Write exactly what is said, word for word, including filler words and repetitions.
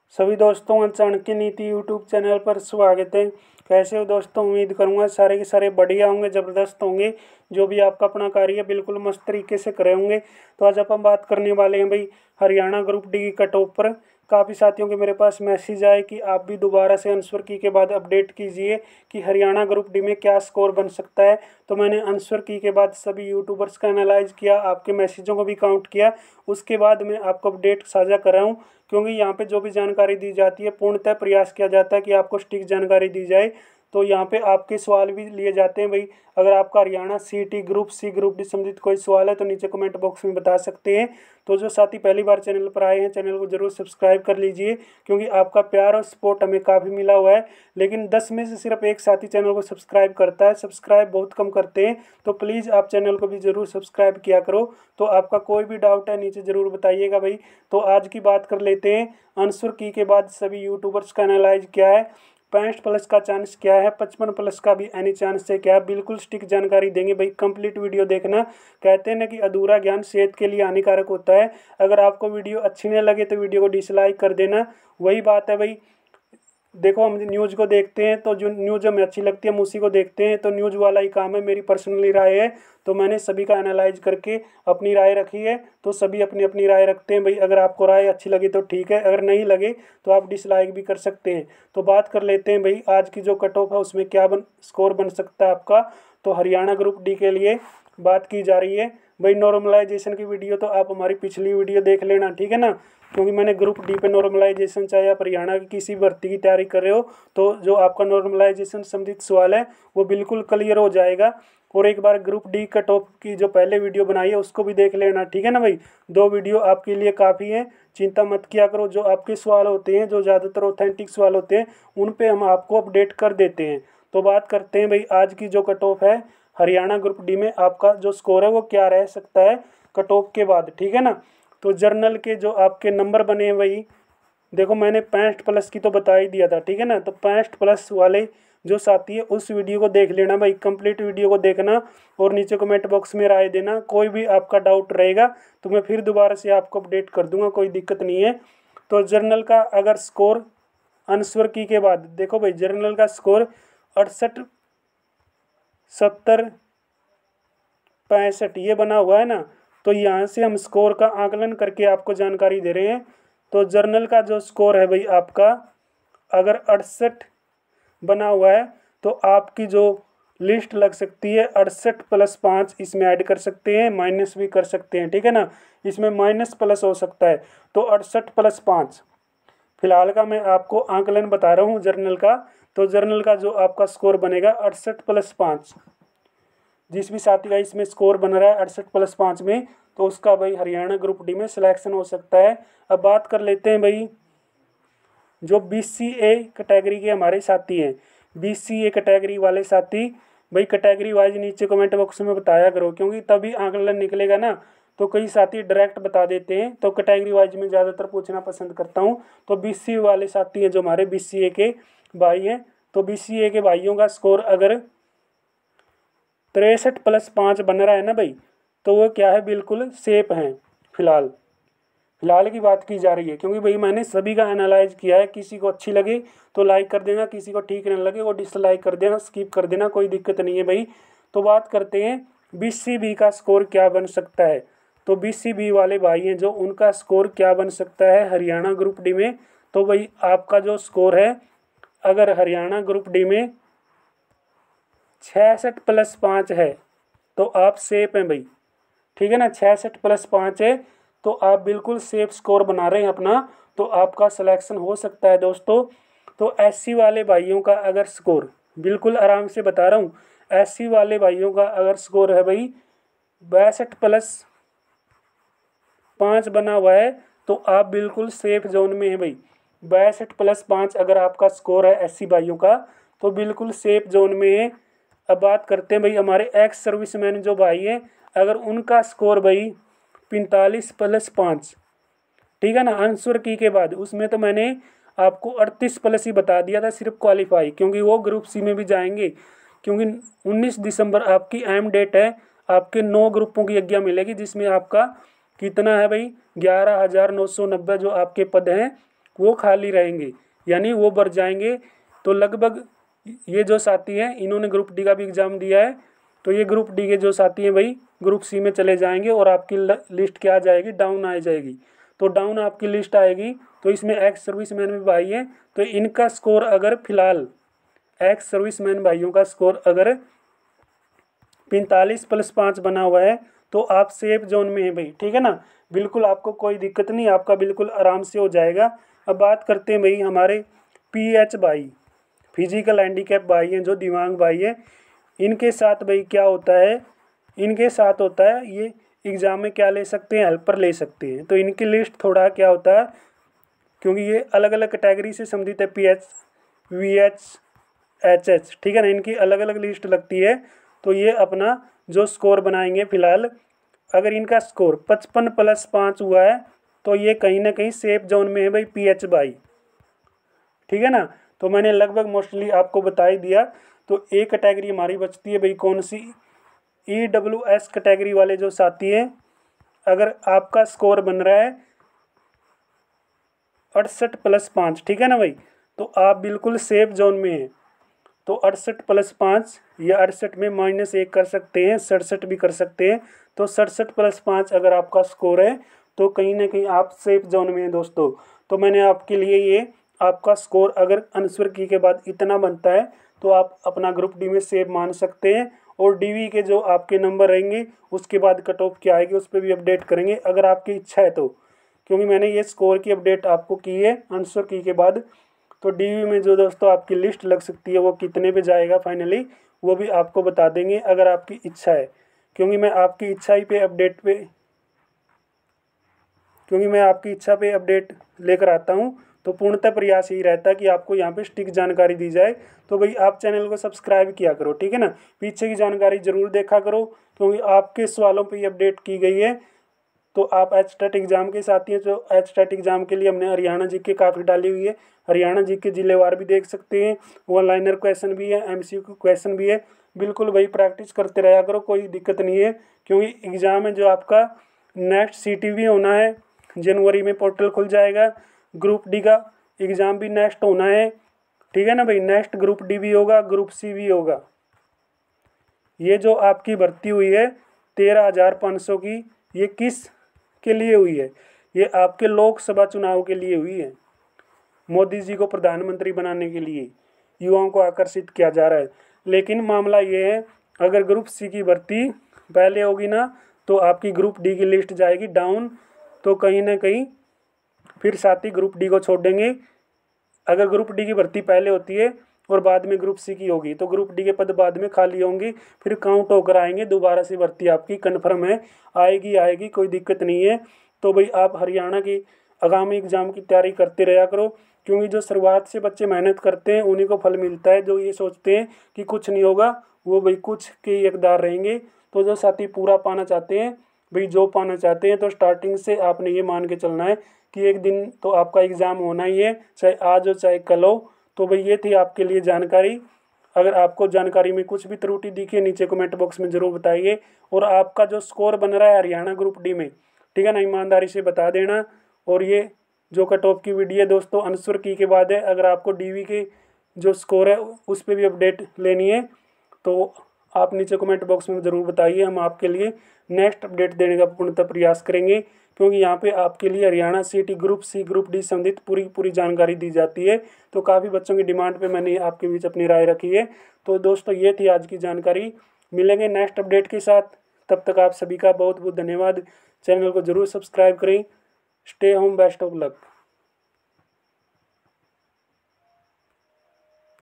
सभी दोस्तों चाणक्य नीति यूट्यूब चैनल पर स्वागत है। कैसे हो दोस्तों? उम्मीद करूंगा सारे के सारे बढ़िया होंगे, ज़बरदस्त होंगे। जो भी आपका अपना कार्य है बिल्कुल मस्त तरीके से करे होंगे। तो आज अपन बात करने वाले हैं भाई हरियाणा ग्रुप डी की कट ऑफ पर। काफ़ी साथियों के मेरे पास मैसेज आए कि आप भी दोबारा से आंसर की के बाद अपडेट कीजिए कि हरियाणा ग्रुप डी में क्या स्कोर बन सकता है। तो मैंने आंसर की के बाद सभी यूट्यूबर्स का एनालाइज किया, आपके मैसेजों को भी काउंट किया, उसके बाद मैं आपको अपडेट साझा कर रहा हूँ। क्योंकि यहाँ पे जो भी जानकारी दी जाती है पूर्णतः प्रयास किया जाता है कि आपको सटीक जानकारी दी जाए। तो यहाँ पे आपके सवाल भी लिए जाते हैं भाई। अगर आपका Haryana C T group C group D संबंधित कोई सवाल है तो नीचे कमेंट बॉक्स में बता सकते हैं। तो जो साथी पहली बार चैनल पर आए हैं चैनल को जरूर सब्सक्राइब कर लीजिए, क्योंकि आपका प्यार और सपोर्ट हमें काफ़ी मिला हुआ है। लेकिन दस में से सिर्फ एक साथी चैनल को सब्सक्राइब करता है, सब्सक्राइब बहुत कम करते हैं। तो प्लीज़ आप चैनल को भी ज़रूर सब्सक्राइब किया करो। तो आपका कोई भी डाउट है नीचे ज़रूर बताइएगा भाई। तो आज की बात कर लेते हैं। आंसर की के बाद सभी यूट्यूबर्स का एनालाइज क्या है, पैंसठ प्लस का चांस क्या है, पचपन प्लस का भी एनी चांस है क्या, बिल्कुल स्टिक जानकारी देंगे भाई। कंप्लीट वीडियो देखना। कहते हैं ना कि अधूरा ज्ञान सेहत के लिए हानिकारक होता है। अगर आपको वीडियो अच्छी नहीं लगे तो वीडियो को डिसलाइक कर देना। वही बात है भाई, देखो हम न्यूज़ को देखते हैं तो जो न्यूज़ हमें अच्छी लगती है हम उसी को देखते हैं। तो न्यूज़ वाला ही काम है, मेरी पर्सनली राय है। तो मैंने सभी का एनालाइज करके अपनी राय रखी है। तो सभी अपनी अपनी राय रखते हैं भाई। अगर आपको राय अच्छी लगी तो ठीक है, अगर नहीं लगे तो आप डिसलाइक भी कर सकते हैं। तो बात कर लेते हैं भाई आज की जो कट ऑफ है उसमें क्या बन स्कोर बन सकता है आपका। तो हरियाणा ग्रुप डी के लिए बात की जा रही है भाई। नॉर्मलाइजेशन की वीडियो तो आप हमारी पिछली वीडियो देख लेना, ठीक है ना। क्योंकि मैंने ग्रुप डी पे नॉर्मलाइजेशन, चाहे आप हरियाणा की किसी भर्ती की तैयारी कर रहे हो तो जो आपका नॉर्मलाइजेशन संबंधित सवाल है वो बिल्कुल क्लियर हो जाएगा। और एक बार ग्रुप डी कट ऑफ की जो पहले वीडियो बनाई है उसको भी देख लेना, ठीक है ना भाई। दो वीडियो आपके लिए काफ़ी है, चिंता मत किया करो। जो आपके सवाल होते हैं, जो ज़्यादातर ऑथेंटिक सवाल होते हैं, उन पे हम आपको अपडेट कर देते हैं। तो बात करते हैं भाई आज की जो कट ऑफ है हरियाणा ग्रुप डी में आपका जो स्कोर है वो क्या रह सकता है कट ऑफ के बाद, ठीक है ना। तो जर्नल के जो आपके नंबर बने हैं वही देखो, मैंने पैंसठ प्लस की तो बता ही दिया था, ठीक है ना। तो पैंसठ प्लस वाले जो साथी है उस वीडियो को देख लेना भाई, कंप्लीट वीडियो को देखना और नीचे कमेंट बॉक्स में राय देना। कोई भी आपका डाउट रहेगा तो मैं फिर दोबारा से आपको अपडेट कर दूंगा, कोई दिक्कत नहीं है। तो जर्नल का अगर स्कोर आंसर की के बाद देखो भाई, जर्नल का स्कोर अड़सठ सत्तर पैंसठ ये बना हुआ है ना। तो यहाँ से हम स्कोर का आकलन करके आपको जानकारी दे रहे हैं। तो जर्नल का जो स्कोर है भाई आपका अगर अड़सठ बना हुआ है तो आपकी जो लिस्ट लग सकती है अड़सठ प्लस पाँच, इसमें ऐड कर सकते हैं, माइनस भी कर सकते हैं, ठीक है ना। इसमें माइनस प्लस हो सकता है। तो अड़सठ प्लस पाँच फिलहाल का मैं आपको आकलन बता रहा हूँ जर्नल का। तो जर्नल का जो आपका स्कोर बनेगा अड़सठ प्लस पाँच, जिस भी साथी का इसमें स्कोर बन रहा है अड़सठ प्लस पाँच में, तो उसका भाई हरियाणा ग्रुप डी में सिलेक्शन हो सकता है। अब बात कर लेते हैं भाई जो बी सी ए कैटेगरी के हमारे साथी हैं, बी सी ए कैटेगरी वाले साथी भाई कैटेगरी वाइज नीचे कमेंट बॉक्स में बताया करो, क्योंकि तभी आकलन निकलेगा ना। तो कई साथी डायरेक्ट बता देते हैं, तो कैटेगरी वाइज में ज़्यादातर पूछना पसंद करता हूँ। तो बी सी ए वाले साथी हैं जो हमारे बी सी ए के भाई हैं, तो बी सी ए के भाइयों का स्कोर अगर तिरसठ प्लस पाँच बन रहा है ना भाई, तो वो क्या है बिल्कुल सेफ हैं। फिलहाल फिलहाल की बात की जा रही है, क्योंकि भाई मैंने सभी का एनालाइज किया है। किसी को अच्छी लगे तो लाइक कर देना, किसी को ठीक नहीं लगे वो डिसलाइक कर देना, स्किप कर देना, कोई दिक्कत नहीं है भाई। तो बात करते हैं बी सी बी का स्कोर क्या बन सकता है। तो बी सी बी वाले भाई हैं जो उनका स्कोर क्या बन सकता है हरियाणा ग्रुप डी में। तो भाई आपका जो स्कोर है अगर हरियाणा ग्रुप डी में छियासठ प्लस पाँच है तो आप सेफ हैं भाई, ठीक है ना। छियासठ प्लस पाँच है तो आप बिल्कुल सेफ स्कोर बना रहे हैं अपना, तो आपका सिलेक्शन हो सकता है दोस्तों। तो एस सी वाले भाइयों का अगर स्कोर, बिल्कुल आराम से बता रहा हूँ, एस सी वाले भाइयों का अगर स्कोर है भाई बासठ प्लस पाँच बना हुआ है तो आप बिल्कुल सेफ जोन में है भाई। बासठ प्लस पाँच अगर आपका स्कोर है एस सी भाइयों का तो बिल्कुल सेफ जोन में है। अब बात करते हैं भाई हमारे एक्स सर्विसमैन जो भाई हैं, अगर उनका स्कोर भाई पैंतालीस प्लस पाँच, ठीक है ना, आंसर की के बाद उसमें तो मैंने आपको अड़तीस प्लस ही बता दिया था सिर्फ क्वालिफाई, क्योंकि वो ग्रुप सी में भी जाएंगे। क्योंकि उन्नीस दिसंबर आपकी अहम डेट है, आपके नौ ग्रुपों की यज्ञा मिलेगी जिसमें आपका कितना है भाई ग्यारह हज़ार नौ सौ नब्बे जो आपके पद हैं वो खाली रहेंगे, यानी वो भर जाएंगे। तो लगभग ये जो साथी हैं इन्होंने ग्रुप डी का भी एग्ज़ाम दिया है, तो ये ग्रुप डी के जो साथी हैं भाई ग्रुप सी में चले जाएंगे और आपकी लिस्ट क्या आ जाएगी, डाउन आ जाएगी। तो डाउन आपकी लिस्ट आएगी, तो इसमें एक्स सर्विसमैन भी भाई हैं, तो इनका स्कोर अगर फिलहाल एक्स सर्विसमैन भाइयों का स्कोर अगर पैंतालीस प्लस पाँच बना हुआ है तो आप सेफ जोन में हैं भाई, ठीक है ना। बिल्कुल आपको कोई दिक्कत नहीं, आपका बिल्कुल आराम से हो जाएगा। अब बात करते हैं भाई हमारे पी एच भाई, फिजिकल हैंडीकैप भाई हैं, जो दिव्यांग भाई हैं, इनके साथ भाई क्या होता है, इनके साथ होता है ये एग्ज़ाम में क्या ले सकते हैं, हेल्पर ले सकते हैं। तो इनकी लिस्ट थोड़ा क्या होता है, क्योंकि ये अलग अलग कैटेगरी से संबंधित है, P H V H H H, ठीक है ना, इनकी अलग अलग लिस्ट लगती है। तो ये अपना जो स्कोर बनाएंगे फिलहाल, अगर इनका स्कोर पचपन प्लस पाँच हुआ है तो ये कहीं ना कहीं सेफ जोन में है भाई पी एच भाई, ठीक है ना। तो मैंने लगभग मोस्टली आपको बता ही दिया। तो एक कैटेगरी हमारी बचती है भाई कौन सी, ई डब्ल्यू एस कैटेगरी वाले जो साथी हैं, अगर आपका स्कोर बन रहा है अड़सठ प्लस पाँच, ठीक है ना भाई, तो आप बिल्कुल सेफ जोन में हैं। तो अड़सठ प्लस पाँच या अड़सठ में माइनस एक कर सकते हैं, सड़सठ भी कर सकते हैं। तो सड़सठ प्लस पाँच अगर आपका स्कोर है तो कहीं ना कहीं आप सेफ जोन में हैं दोस्तों। तो मैंने आपके लिए ये आपका स्कोर अगर आंसर की के बाद इतना बनता है तो आप अपना ग्रुप डी में सेफ मान सकते हैं। और डीवी के जो आपके नंबर रहेंगे उसके बाद कट ऑफ क्या आएगी उस पर भी अपडेट करेंगे अगर आपकी इच्छा है तो, क्योंकि मैंने ये स्कोर की अपडेट आपको की है आंसर की के बाद। तो डीवी में जो दोस्तों आपकी लिस्ट लग सकती है वो कितने पे जाएगा फाइनली, वो भी आपको बता देंगे अगर आपकी इच्छा है, क्योंकि मैं आपकी इच्छा ही पे अपडेट पे क्योंकि मैं आपकी इच्छा पे अपडेट लेकर आता हूँ। तो पूर्णतः प्रयास यही रहता है कि आपको यहाँ पे सटीक जानकारी दी जाए। तो भाई आप चैनल को सब्सक्राइब किया करो, ठीक है ना, पीछे की जानकारी ज़रूर देखा करो, क्योंकि आपके सवालों पे अपडेट की गई है। तो आप एच टेट एग्ज़ाम के साथी हैं, तो एच टेट एग्ज़ाम के लिए हमने हरियाणा जी के काफ़ी डाली हुई है, हरियाणा जी के जिलेवार भी देख सकते हैं, वन लाइनर क्वेश्चन भी है, एम सी क्यू क्वेश्चन भी है। बिल्कुल भाई प्रैक्टिस करते रहा करो, कोई दिक्कत नहीं है, क्योंकि एग्ज़ाम है जो आपका नेक्स्ट सी टी भी होना है, जनवरी में पोर्टल खुल जाएगा। ग्रुप डी का एग्ज़ाम भी नेक्स्ट होना है, ठीक है ना भाई, नेक्स्ट ग्रुप डी भी होगा, ग्रुप सी भी होगा। ये जो आपकी भर्ती हुई है तेरह हज़ार पाँच सौ की, ये किस के लिए हुई है, ये आपके लोकसभा चुनाव के लिए हुई है। मोदी जी को प्रधानमंत्री बनाने के लिए युवाओं को आकर्षित किया जा रहा है। लेकिन मामला ये है, अगर ग्रुप सी की भर्ती पहले होगी ना तो आपकी ग्रुप डी की लिस्ट जाएगी डाउन, तो कहीं ना कहीं फिर साथी ग्रुप डी को छोड़ देंगे। अगर ग्रुप डी की भर्ती पहले होती है और बाद में ग्रुप सी की होगी तो ग्रुप डी के पद बाद में खाली होंगे, फिर काउंट होकर आएंगे, दोबारा से भर्ती आपकी कन्फर्म है, आएगी आएगी, कोई दिक्कत नहीं है। तो भाई आप हरियाणा की आगामी एग्ज़ाम की तैयारी करते रहा करो, क्योंकि जो शुरुआत से बच्चे मेहनत करते हैं उन्हीं को फल मिलता है। जो ये सोचते हैं कि कुछ नहीं होगा वो भाई कुछ के हकदार रहेंगे। तो जो साथी पूरा पाना चाहते हैं भाई, जो पाना चाहते हैं, तो स्टार्टिंग से आपने ये मान के चलना है कि एक दिन तो आपका एग्ज़ाम होना ही है, चाहे आज हो चाहे कल हो। तो भाई ये थी आपके लिए जानकारी। अगर आपको जानकारी में कुछ भी त्रुटि दिखे नीचे कमेंट बॉक्स में ज़रूर बताइए। और आपका जो स्कोर बन रहा है हरियाणा ग्रुप डी में, ठीक है ना, ईमानदारी से बता देना। और ये जो कट ऑफ की वीडियो दोस्तों आंसर की के बाद है, अगर आपको डीवी के जो स्कोर है उस पर भी अपडेट लेनी है तो आप नीचे कमेंट बॉक्स में ज़रूर बताइए, हम आपके लिए नेक्स्ट अपडेट देने का पूर्णतः प्रयास करेंगे। क्योंकि यहाँ पे आपके लिए Haryana city group C group D संबंधित पूरी पूरी जानकारी दी जाती है। तो काफ़ी बच्चों की डिमांड पे मैंने आपके बीच अपनी राय रखी है। तो दोस्तों ये थी आज की जानकारी, मिलेंगे नेक्स्ट अपडेट के साथ, तब तक आप सभी का बहुत बहुत धन्यवाद। चैनल को ज़रूर सब्सक्राइब करें। Stay home, best of luck.